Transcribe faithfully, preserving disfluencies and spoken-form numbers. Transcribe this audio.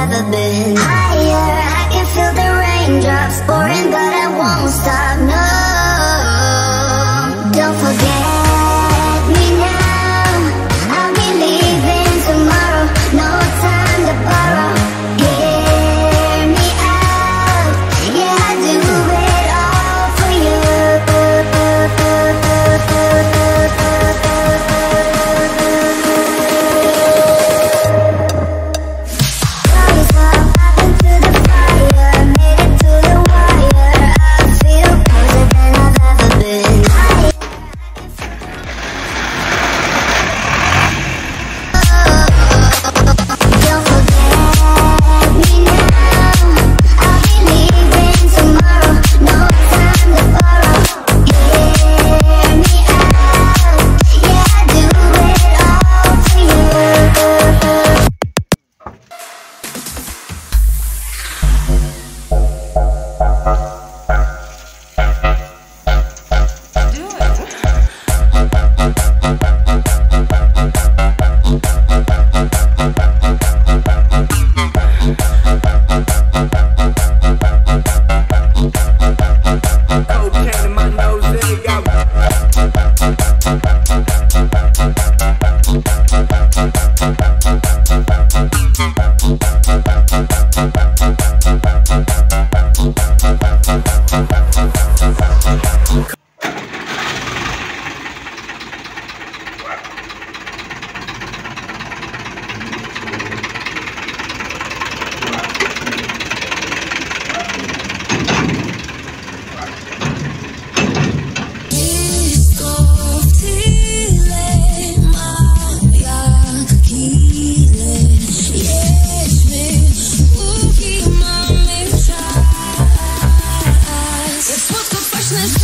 ever been. Higher, I can feel the raindrops pouring, but I won't stop, no. Don't forget me now, I'll be leaving tomorrow. No time to borrow, hear me out. Yeah, I do it all for you. Christmas.